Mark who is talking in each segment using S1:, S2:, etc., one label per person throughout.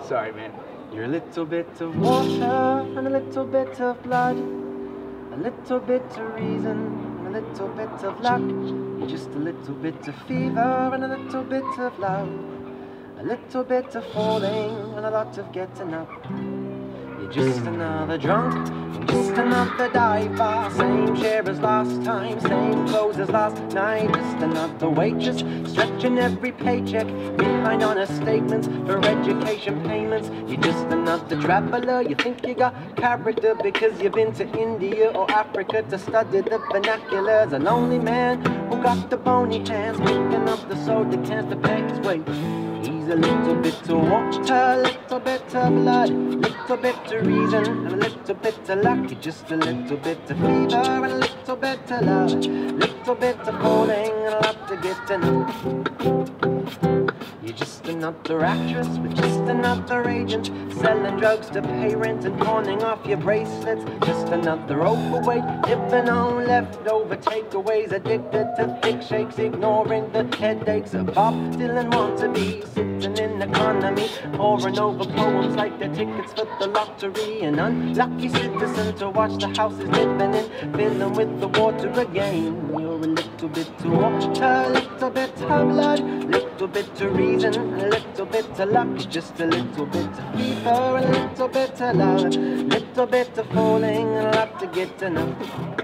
S1: Sorry, man.
S2: You're a little bit of water and a little bit of blood, a little bit of reason and a little bit of luck. You're just a little bit of fever and a little bit of love, a little bit of falling and a lot of getting up. You're just another drunk and just another diver, same chair as last time, same clothes as last night. Just another waitress stretching every paycheck, behind on her statements for education payments. You're just another traveler, you think you got character because you've been to India or Africa to study the vernaculars. A lonely man who got the bony hands, picking up the soda cans to pay his way. He's a little bit of water, a little bit of blood, little bit of reason and a little bit of luck. You're just a little bit of fever and a little bit of love, little bit of falling and a lot to get to know. You're just another actress with just another agent, selling drugs to pay rent and pawning off your bracelets. Just another overweight, living on leftover takeaways, addicted to thick shakes, ignoring the headaches of Bob Dylan wannabe, sitting in economy, pouring over poems like they're tickets for the lottery. An unlucky citizen to watch the houses living in, filling with the water again. You're a little bit of water, a little bit of blood, little bit of reason, a little bit of luck. Just a little bit of fever, a little bit of love, little bit of falling, and a lot to get to know.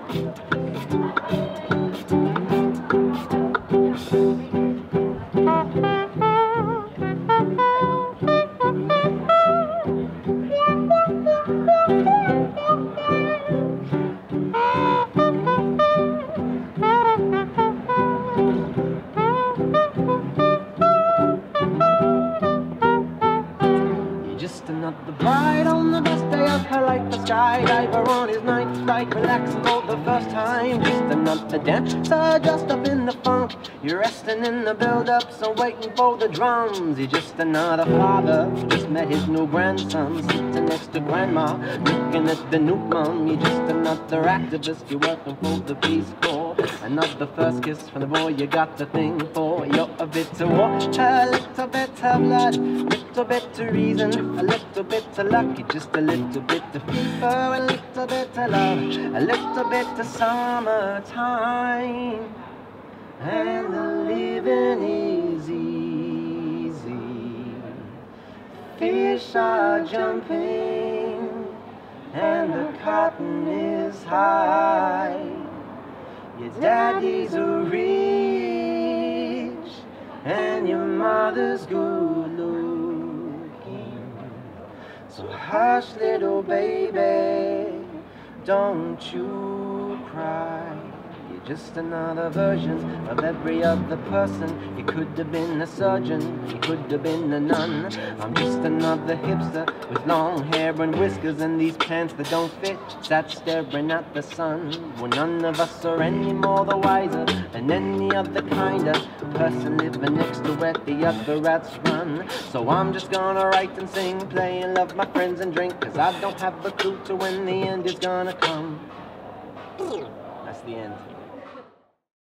S2: The bride on the best day of her life, the skydiver on his night flight, relaxing for the first time. Just another dancer, just up in the funk. You're resting in the build-up, so waiting for the drums. You're just another father who just met his new grandson, sitting next to grandma, looking at the new mom. You're just another activist, you're working for the Peace Corps. Another first kiss from the boy you got the thing for. You're a bit of water, a little bit of blood, little bit of reason, a little bit of luck. You're just a little bit of fever, a little bit of love, a little bit of summertime. And the living is easy, fish are jumping, and the cotton is high. Your daddy's a rich, and your mother's good looking. So hush, little baby, don't you cry. You're just another version of every other person. You could have been a surgeon, you could have been a nun. I'm just another hipster with long hair and whiskers and these pants that don't fit, sat staring at the sun. Well, none of us are any more the wiser than any other kind of person living next to where the other rats run. So I'm just gonna write and sing, play and love my friends and drink, cause I don't have a clue to when the end is gonna come. That's the end.